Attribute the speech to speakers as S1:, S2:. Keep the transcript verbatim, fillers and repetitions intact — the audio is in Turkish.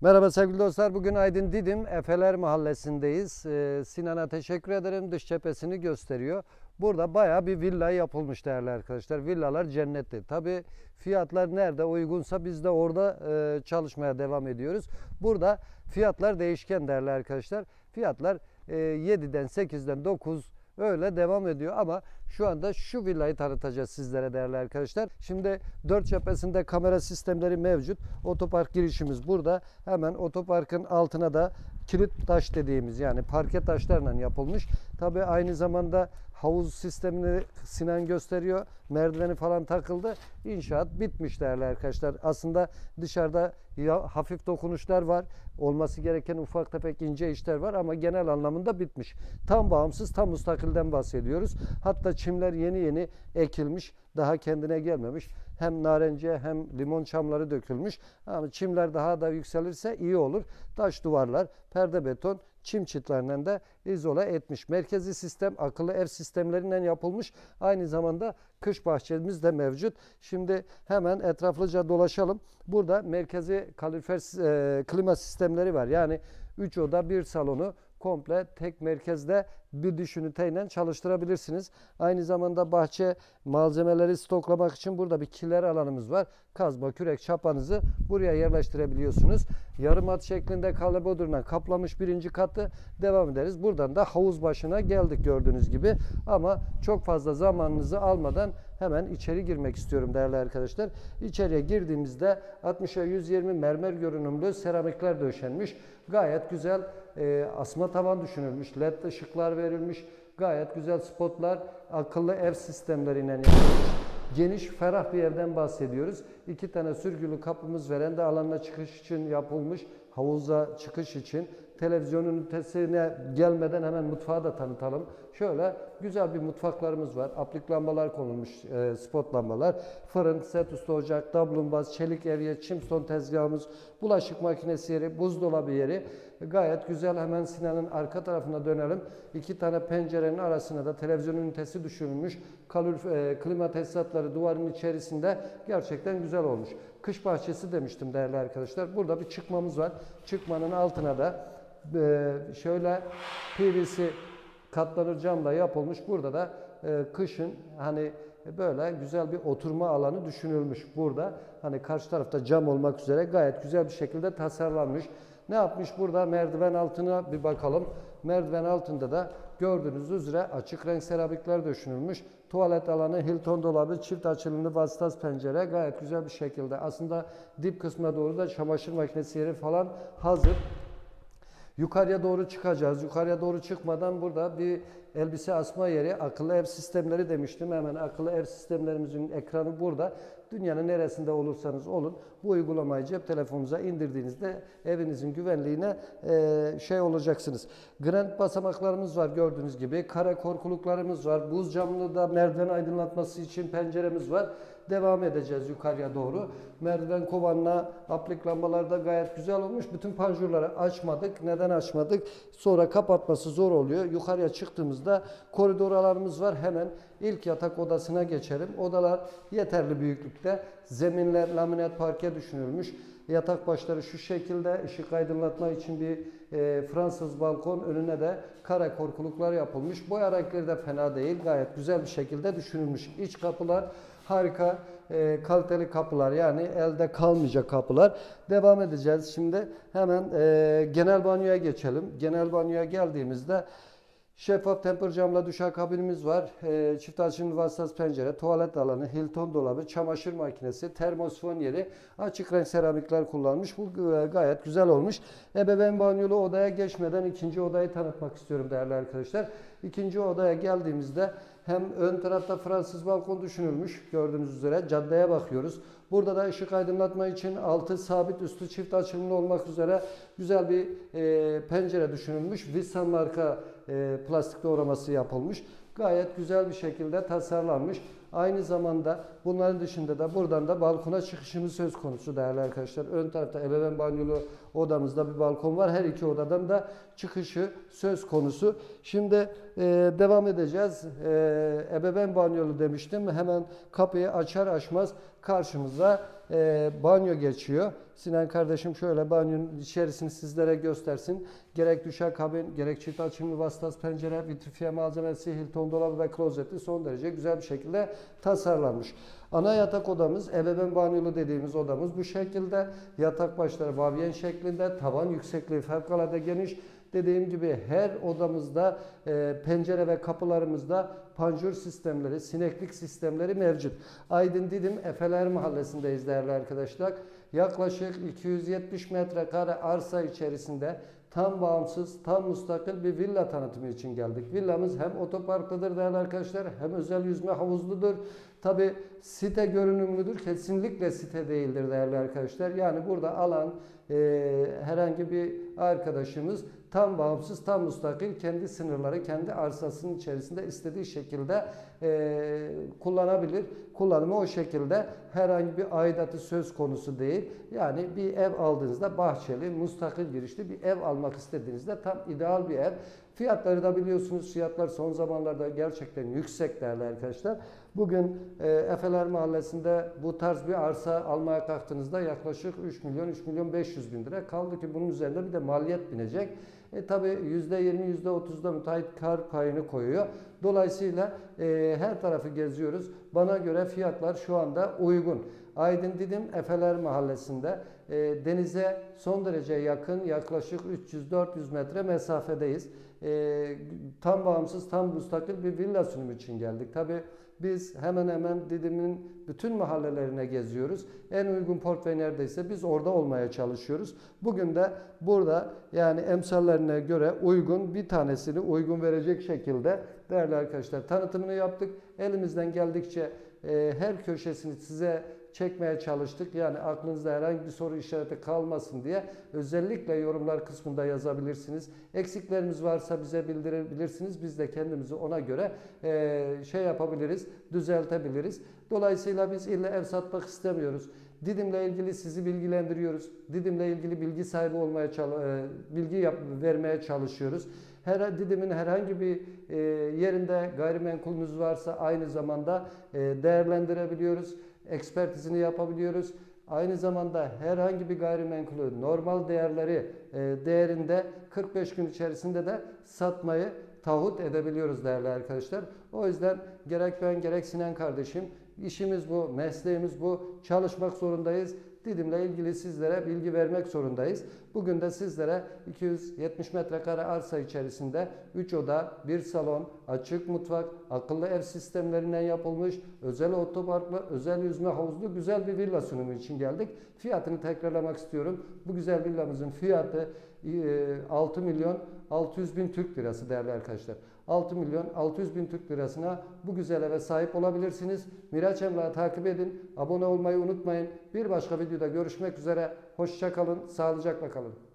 S1: Merhaba sevgili dostlar. Bugün Aydın Didim Efeler Mahallesi'ndeyiz. Ee, Sinan'a teşekkür ederim. Dış cephesini gösteriyor. Burada bayağı bir villa yapılmış değerli arkadaşlar. Villalar cennetli. Tabii fiyatlar nerede uygunsa biz de orada e, çalışmaya devam ediyoruz. Burada fiyatlar değişken değerli arkadaşlar. Fiyatlar e, yediden sekizden dokuz öyle devam ediyor ama şu anda şu villayı tanıtacağız sizlere değerli arkadaşlar. Şimdi dört cephesinde kamera sistemleri mevcut. Otopark girişimiz burada. Hemen otoparkın altına da kilit taş dediğimiz yani parke taşlarla yapılmış. Tabi aynı zamanda havuz sistemini Sinan gösteriyor. Merdiveni falan takıldı. İnşaat bitmiş değerli arkadaşlar. Aslında dışarıda ya hafif dokunuşlar var. Olması gereken ufak tefek ince işler var ama genel anlamında bitmiş. Tam bağımsız, tam müstakilden bahsediyoruz. Hatta çimler yeni yeni ekilmiş. Daha kendine gelmemiş. Hem narenciye hem limon çamları dökülmüş. Ama çimler daha da yükselirse iyi olur. Taş duvarlar, perde beton, çim çitlerinden de izole etmiş. Merkezi sistem akıllı ev sistemlerinden yapılmış. Aynı zamanda kış bahçemiz de mevcut. Şimdi hemen etraflıca dolaşalım. Burada merkezi kalorifer e, klima sistemleri var. Yani üç oda bir salonu komple tek merkezde bir dış üniteyle çalıştırabilirsiniz. Aynı zamanda bahçe malzemeleri stoklamak için burada bir kiler alanımız var. Kazma, kürek, çapanızı buraya yerleştirebiliyorsunuz. Yarım at şeklinde kalebodurla kaplamış birinci katı devam ederiz. Buradan da havuz başına geldik gördüğünüz gibi. Ama çok fazla zamanınızı almadan hemen içeri girmek istiyorum değerli arkadaşlar. İçeriye girdiğimizde altmışa yüz yirmi mermer görünümlü seramikler döşenmiş. Gayet güzel e, asma tavan düşünülmüş. Led ışıklar verilmiş. Gayet güzel spotlar, akıllı ev sistemleriyle yapılmış. Geniş, ferah bir evden bahsediyoruz. İki tane sürgülü kapımız veren de alanına çıkış için yapılmış. Havuza çıkış için. Televizyon ünitesine gelmeden hemen mutfağı da tanıtalım. Şöyle güzel bir mutfaklarımız var. Aplik lambalar konulmuş, e, spot lambalar. Fırın, set üstü ocak, dablumbaz, çelik evye, çimston tezgahımız, bulaşık makinesi yeri, buzdolabı yeri. Gayet güzel. Hemen Sinan'ın arka tarafına dönelim. İki tane pencerenin arasına da televizyon ünitesi düşürülmüş. Kalor, e, klima tesisatları duvarın içerisinde gerçekten güzel olmuş. Kış bahçesi demiştim değerli arkadaşlar. Burada bir çıkmamız var. Çıkmanın altına da e, şöyle P V C katlanır camla yapılmış. Burada da e, kışın hani böyle güzel bir oturma alanı düşünülmüş burada. Hani karşı tarafta cam olmak üzere gayet güzel bir şekilde tasarlanmış. Ne yapmış burada? Merdiven altına bir bakalım. Merdiven altında da gördüğünüz üzere açık renk seramikler düşünülmüş. Tuvalet alanı, Hilton dolabı, çift açılımlı vasıtaz pencere gayet güzel bir şekilde. Aslında dip kısmına doğru da çamaşır makinesi yeri falan hazır. Yukarıya doğru çıkacağız. Yukarıya doğru çıkmadan burada bir elbise asma yeri, akıllı ev sistemleri demiştim. Hemen akıllı ev sistemlerimizin ekranı burada. Dünyanın neresinde olursanız olun bu uygulamayı cep telefonunuza indirdiğinizde evinizin güvenliğine e, şey olacaksınız. Granit basamaklarımız var gördüğünüz gibi. Kare korkuluklarımız var. Buz camlı da merdiven aydınlatması için penceremiz var. Devam edeceğiz yukarıya doğru. Merdiven kovanla aplik lambalar da gayet güzel olmuş. Bütün panjurları açmadık. Neden açmadık? Sonra kapatması zor oluyor. Yukarıya çıktığımızda koridor alanımız var. Hemen ilk yatak odasına geçelim. Odalar yeterli büyüklükte. Zeminler laminat parke düşünülmüş. Yatak başları şu şekilde ışık aydınlatma için bir e, Fransız balkon, önüne de kare korkuluklar yapılmış. Boya renkleri de fena değil. Gayet güzel bir şekilde düşünülmüş. İç kapılar harika, e, kaliteli kapılar, yani elde kalmayacak kapılar. Devam edeceğiz şimdi. Hemen e, genel banyoya geçelim. Genel banyoya geldiğimizde şeffaf temper camla duşakabinimiz var. E, çift açımlı vasıtası pencere, tuvalet alanı, Hilton dolabı, çamaşır makinesi, termosifon yeri, açık renk seramikler kullanmış. Bu e, gayet güzel olmuş. Ebeveyn banyolu odaya geçmeden ikinci odayı tanıtmak istiyorum değerli arkadaşlar. İkinci odaya geldiğimizde hem ön tarafta Fransız balkon düşünülmüş gördüğünüz üzere, caddeye bakıyoruz. Burada da ışık aydınlatma için altı sabit, üstü çift açılımlı olmak üzere güzel bir e, pencere düşünülmüş. Wilson marka e, plastik doğraması yapılmış. Gayet güzel bir şekilde tasarlanmış. Aynı zamanda bunların dışında da buradan da balkona çıkışımız söz konusu değerli arkadaşlar. Ön tarafta ebeveyn banyolu odamızda bir balkon var. Her iki odadan da çıkışı söz konusu. Şimdi e, devam edeceğiz. E, ebeveyn banyolu demiştim. Hemen kapıyı açar açmaz karşımıza e, banyo geçiyor. Sinan kardeşim şöyle banyonun içerisini sizlere göstersin. Gerek duşakabin, gerek çift açımlı vasıtası pencere, vitrifiye malzemesi, Hilton dolabı ve klozeti son derece güzel bir şekilde tasarlanmış. Ana yatak odamız, ebeveyn banyolu dediğimiz odamız bu şekilde. Yatak başları vavyen şeklinde, tavan yüksekliği fevkalade geniş. Dediğim gibi her odamızda e, pencere ve kapılarımızda panjur sistemleri, sineklik sistemleri mevcut. Aydın Didim Efeler Mahallesi'ndeyiz değerli arkadaşlar. Yaklaşık iki yüz yetmiş metrekare arsa içerisinde tam bağımsız, tam müstakil bir villa tanıtımı için geldik. Villamız hem otoparktadır değerli arkadaşlar, hem özel yüzme havuzludur. Tabi site görünümlüdür. Kesinlikle site değildir değerli arkadaşlar. Yani burada alan e, herhangi bir arkadaşımız tam bağımsız, tam müstakil, kendi sınırları, kendi arsasının içerisinde istediği şekilde e, kullanabilir. Kullanımı o şekilde, herhangi bir aidatı söz konusu değil. Yani bir ev aldığınızda bahçeli, müstakil girişli bir ev almak istediğinizde tam ideal bir ev. Fiyatları da biliyorsunuz, fiyatlar son zamanlarda gerçekten yüksek değerli arkadaşlar. Bugün e, Efeler Mahallesi'nde bu tarz bir arsa almaya kalktığınızda yaklaşık üç milyon, üç milyon beş yüz bin lira. Kaldı ki bunun üzerinde bir de maliyet binecek. E tabi yüzde yirmi, yüzde otuzda müteahhit kar payını koyuyor. Dolayısıyla e, her tarafı geziyoruz. Bana göre fiyatlar şu anda uygun. Aydın Didim Efeler Mahallesi'nde e, denize son derece yakın, yaklaşık üç yüz dört yüz metre mesafedeyiz. E, tam bağımsız, tam müstakil bir villa sunumu için geldik. Tabi biz hemen hemen Didim'in bütün mahallelerine geziyoruz. En uygun portföy neredeyse biz orada olmaya çalışıyoruz. Bugün de burada yani emsallerine göre uygun bir tanesini uygun verecek şekilde değerli arkadaşlar tanıtımını yaptık. Elimizden geldikçe e, her köşesini size çekmeye çalıştık. Yani aklınızda herhangi bir soru işareti kalmasın diye özellikle yorumlar kısmında yazabilirsiniz. Eksiklerimiz varsa bize bildirebilirsiniz. Biz de kendimizi ona göre e, şey yapabiliriz, düzeltebiliriz. Dolayısıyla biz illa ev satmak istemiyoruz. Didim'le ilgili sizi bilgilendiriyoruz. Didim'le ilgili bilgi sahibi olmaya bilgi yap vermeye çalışıyoruz. Her Didim'in herhangi bir e, yerinde gayrimenkulünüz varsa aynı zamanda e, değerlendirebiliyoruz. Ekspertizini yapabiliyoruz. Aynı zamanda herhangi bir gayrimenkulü normal değerleri e, değerinde kırk beş gün içerisinde de satmayı taahhüt edebiliyoruz değerli arkadaşlar. O yüzden gerek ben gerek Sinan kardeşim işimiz bu, mesleğimiz bu. Çalışmak zorundayız. Didim'le ilgili sizlere bilgi vermek zorundayız. Bugün de sizlere iki yüz yetmiş metrekare arsa içerisinde üç oda, bir salon, açık mutfak, akıllı ev sistemlerinden yapılmış, özel otoparklı, özel yüzme havuzlu güzel bir villa sunumu için geldik. Fiyatını tekrarlamak istiyorum. Bu güzel villamızın fiyatı altı milyon altı yüz bin Türk lirası değerli arkadaşlar. altı milyon altı yüz bin Türk lirasına bu güzel eve sahip olabilirsiniz. Miraç Emlak'ı takip edin. Abone olmayı unutmayın. Bir başka videoda görüşmek üzere. Hoşça kalın. Sağlıcakla kalın.